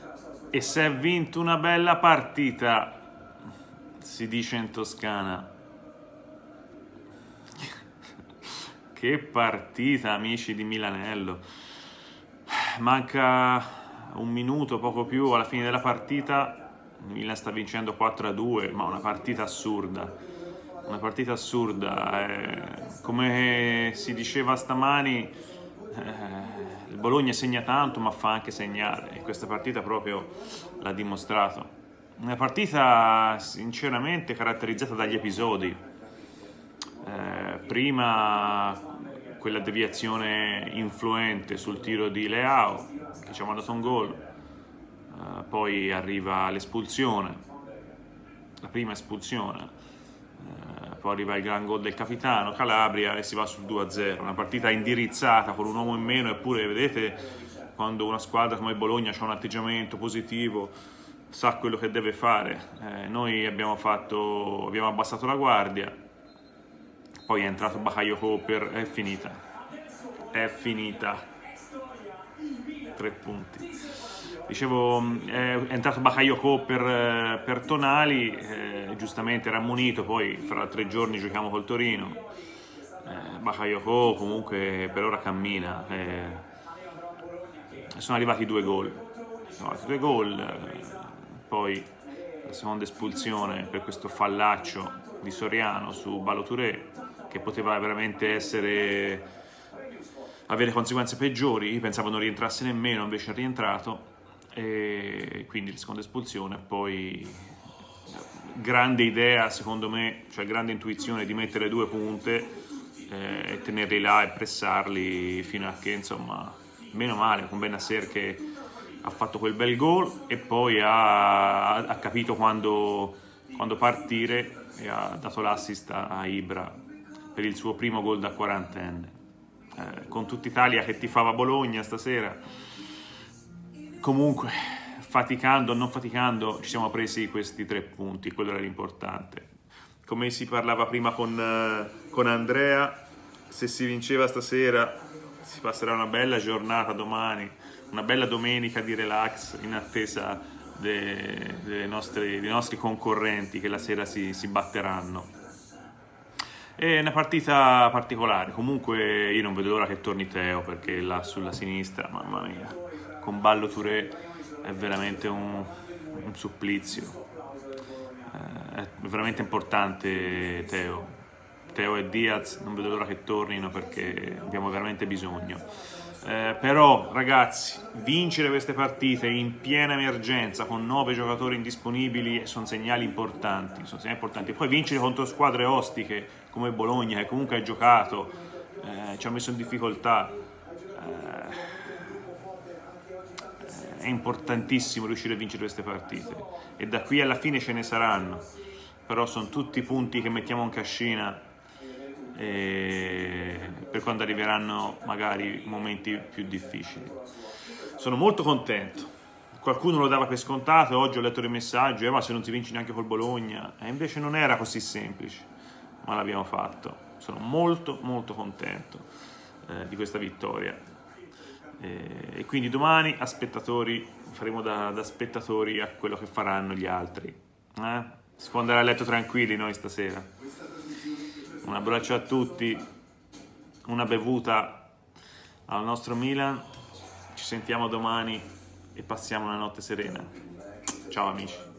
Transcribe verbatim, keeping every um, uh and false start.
e si è vinto una bella partita, si dice in Toscana. Che partita, amici di Milanello. Manca un minuto, poco più, alla fine della partita. Milan sta vincendo quattro a due, ma una partita assurda. Una partita assurda. Eh, come si diceva stamani, eh, il Bologna segna tanto, ma fa anche segnare. E questa partita proprio l'ha dimostrato. Una partita sinceramente caratterizzata dagli episodi. Eh, prima quella deviazione influente sul tiro di Leao che ci ha mandato un gol, eh, poi arriva l'espulsione, la prima espulsione, eh, poi arriva il gran gol del capitano Calabria e si va sul due a zero. Una partita indirizzata con un uomo in meno, eppure vedete quando una squadra come il Bologna ha un atteggiamento positivo, sa quello che deve fare. Eh, noi abbiamo fatto, abbiamo abbassato la guardia. Poi è entrato Bakayoko per... è finita. È finita. Tre punti. Dicevo, è entrato Bakayoko per, per Tonali, eh, giustamente era ammonito, poi fra tre giorni giochiamo col Torino. Eh, Bakayoko comunque per ora cammina. Eh, sono arrivati due gol. Sono arrivati due gol. Eh, poi la seconda espulsione per questo fallaccio di Soriano su Ballo-Touré, che poteva veramente essere avere conseguenze peggiori. Io pensavo non rientrasse nemmeno, invece è rientrato, e quindi la seconda espulsione. Poi grande idea secondo me, cioè grande intuizione di mettere due punte eh, e tenerli là e pressarli fino a che, insomma, meno male con Bennacer che ha fatto quel bel gol e poi ha, ha capito quando, quando partire e ha dato l'assist a Ibra per il suo primo gol da quarantenne, eh, con tutta Italia che tifava Bologna stasera. Comunque, faticando o non faticando, ci siamo presi questi tre punti, quello era l'importante. Come si parlava prima con, eh, con Andrea, se si vinceva stasera si passerà una bella giornata domani, una bella domenica di relax in attesa de, de nostri, dei nostri concorrenti che la sera si, si batteranno. È una partita particolare. Comunque io non vedo l'ora che torni Teo, perché là sulla sinistra, mamma mia, con Ballo-Touré è veramente un, un supplizio. Eh, è veramente importante Teo. Teo e Diaz non vedo l'ora che tornino, perché abbiamo veramente bisogno. Eh, però ragazzi, vincere queste partite in piena emergenza con nove giocatori indisponibili sono segnali importanti, sono segnali importanti. Poi vincere contro squadre ostiche come Bologna, che comunque ha giocato, eh, ci ha messo in difficoltà, eh, è importantissimo riuscire a vincere queste partite, e da qui alla fine ce ne saranno, però sono tutti punti che mettiamo in cascina e per quando arriveranno magari momenti più difficili. Sono molto contento. Qualcuno lo dava per scontato, oggi ho letto dei messaggi, eh, ma se non si vince neanche col Bologna, e invece non era così semplice, ma l'abbiamo fatto. Sono molto molto contento eh, di questa vittoria, e, e quindi domani a spettatori faremo da, da spettatori a quello che faranno gli altri. Eh? Si può andare a letto tranquilli noi stasera. Un abbraccio a tutti, una bevuta al nostro Milan, ci sentiamo domani e passiamo una notte serena. Ciao amici.